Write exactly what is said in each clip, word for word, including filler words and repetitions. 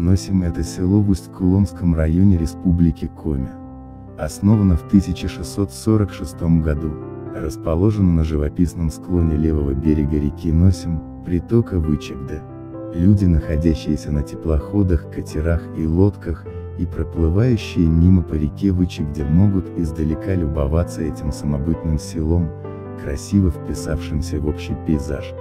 Носим — это село в Усть-Куломском районе Республики Коми. Основано в тысяча шестьсот сорок шестом году. Расположено на живописном склоне левого берега реки Носим, притока Вычегды. Люди, находящиеся на теплоходах, катерах и лодках, и проплывающие мимо по реке Вычегде, могут издалека любоваться этим самобытным селом, красиво вписавшимся в общий пейзаж.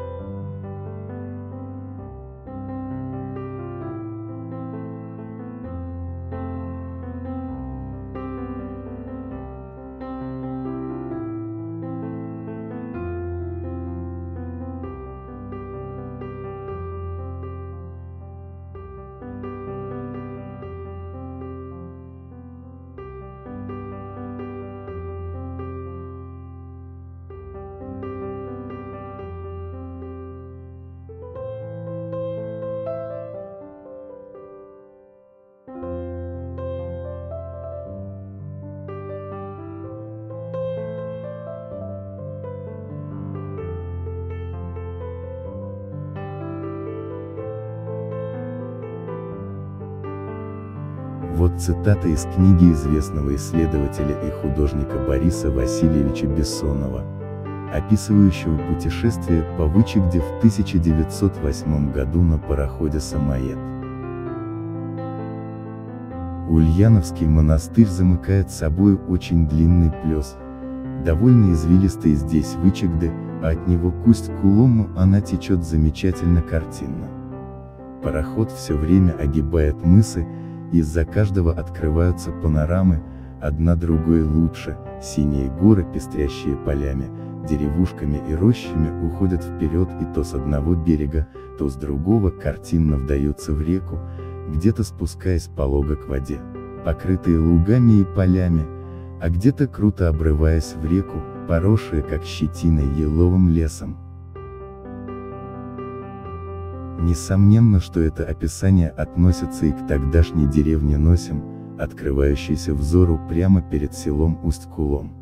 Вот цитата из книги известного исследователя и художника Бориса Васильевича Бессонова, описывающего путешествие по Вычегде в тысяча девятьсот восьмом году на пароходе «Самоед». Ульяновский монастырь замыкает собой очень длинный плес, довольно извилистый здесь Вычегды, а от него к Усть-Кулому она течет замечательно картинно. Пароход все время огибает мысы, из-за каждого открываются панорамы, одна другой лучше, синие горы, пестрящие полями, деревушками и рощами, уходят вперед и то с одного берега, то с другого картинно вдаются в реку, где-то спускаясь полого к воде, покрытые лугами и полями, а где-то круто обрываясь в реку, поросшие как щетиной еловым лесом. Несомненно, что это описание относится и к тогдашней деревне Носим, открывающейся взору прямо перед селом Усть-Кулом.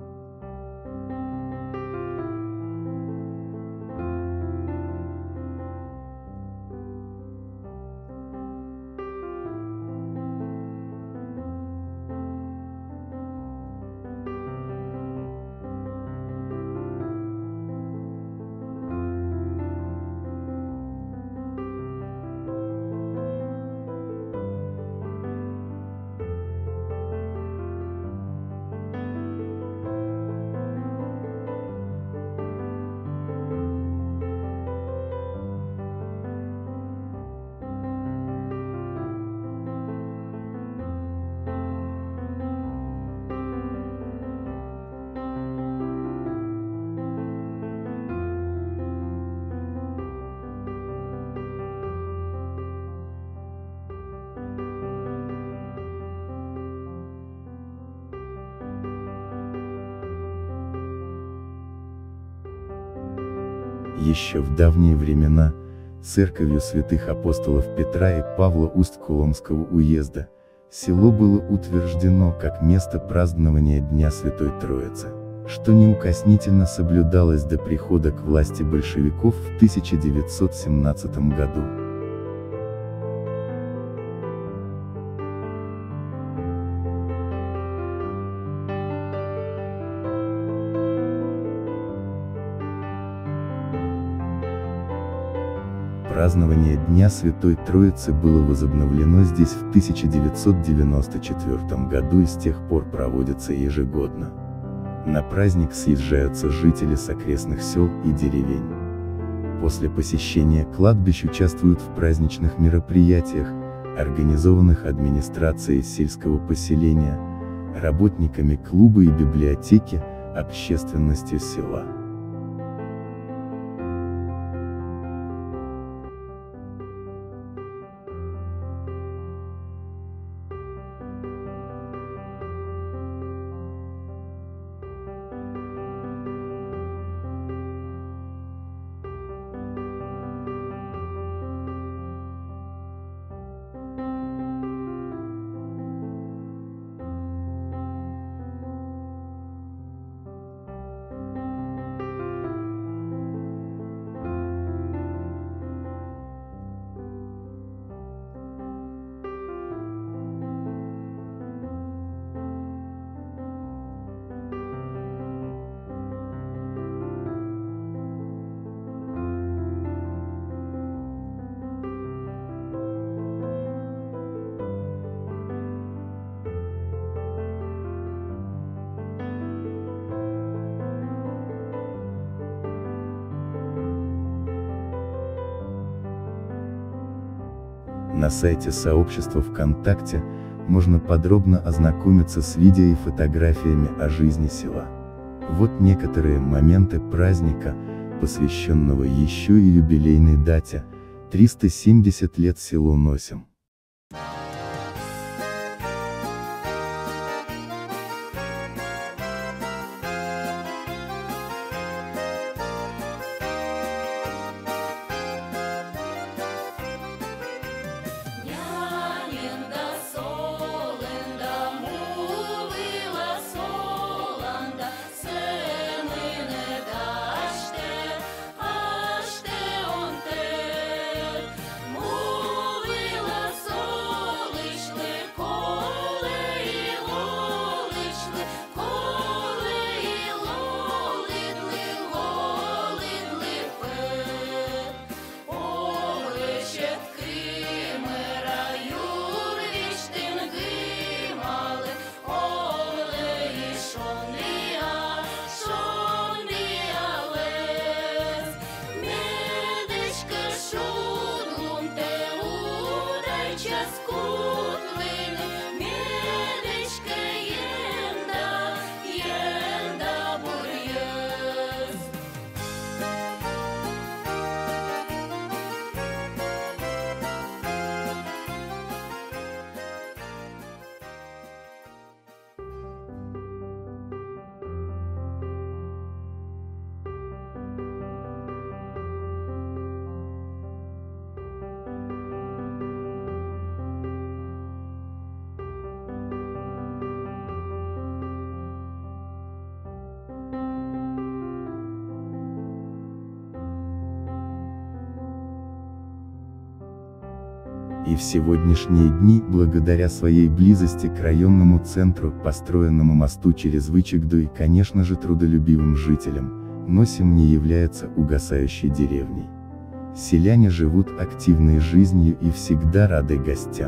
Еще в давние времена, церковью святых апостолов Петра и Павла Усть-Куломского уезда, село было утверждено как место празднования Дня Святой Троицы, что неукоснительно соблюдалось до прихода к власти большевиков в тысяча девятьсот семнадцатом году. Празднование Дня Святой Троицы было возобновлено здесь в тысяча девятьсот девяносто четвёртом году и с тех пор проводится ежегодно. На праздник съезжаются жители с окрестных сел и деревень. После посещения кладбищ участвуют в праздничных мероприятиях, организованных администрацией сельского поселения, работниками клуба и библиотеки, общественностью села. На сайте сообщества ВКонтакте можно подробно ознакомиться с видео и фотографиями о жизни села. Вот некоторые моменты праздника, посвященного еще и юбилейной дате – триста семьдесят лет селу Носим. И в сегодняшние дни, благодаря своей близости к районному центру, построенному мосту через Вычегду и, конечно же, трудолюбивым жителям, Носим не является угасающей деревней. Селяне живут активной жизнью и всегда рады гостям.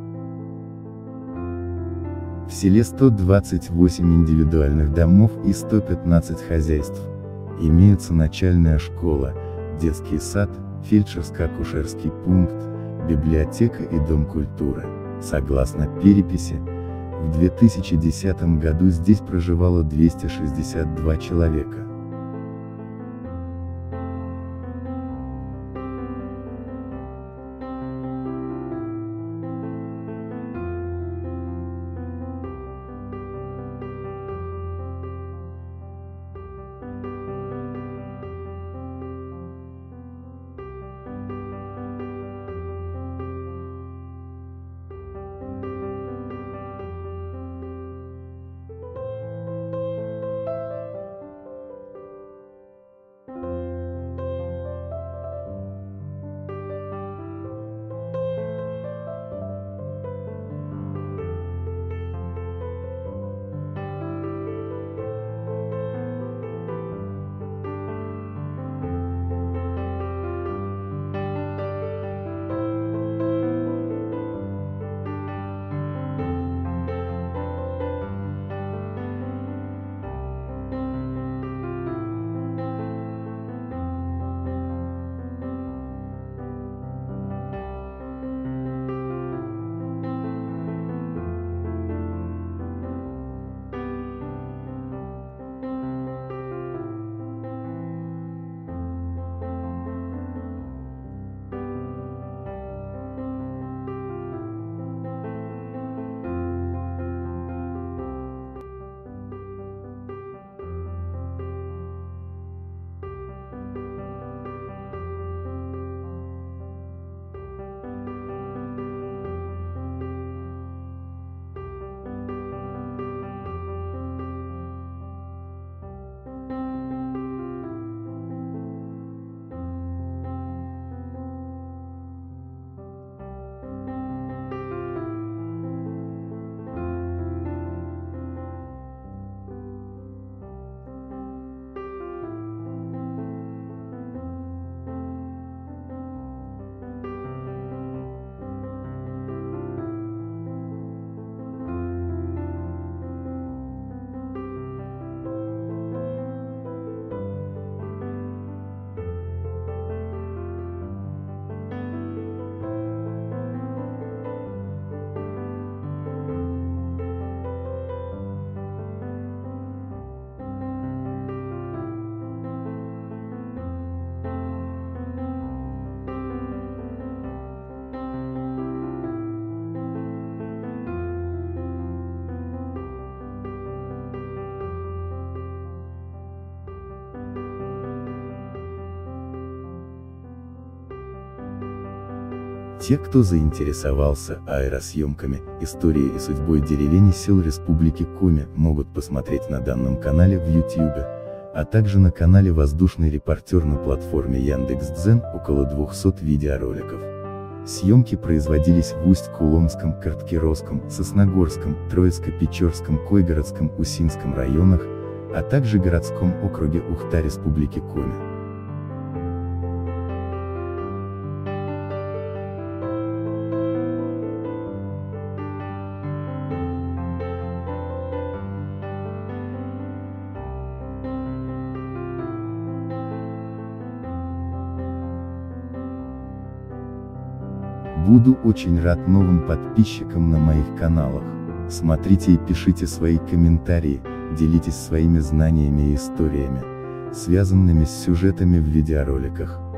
В селе сто двадцать восемь индивидуальных домов и сто пятнадцать хозяйств. Имеются начальная школа, детский сад, фельдшерско-акушерский пункт, библиотека и дом культуры. Согласно переписи, в две тысячи десятом году здесь проживало двести шестьдесят два человека. Те, кто заинтересовался аэросъемками, историей и судьбой деревень и сел Республики Коми, могут посмотреть на данном канале в ютубе, а также на канале «Воздушный репортер» на платформе Яндекс.Дзен около двухсот видеороликов. Съемки производились в Усть-Куломском, Карткировском, Сосногорском, Троицко-Печорском, Койгородском, Усинском районах, а также городском округе Ухта Республики Коми. Буду очень рад новым подписчикам на моих каналах. Смотрите и пишите свои комментарии, делитесь своими знаниями и историями, связанными с сюжетами в видеороликах.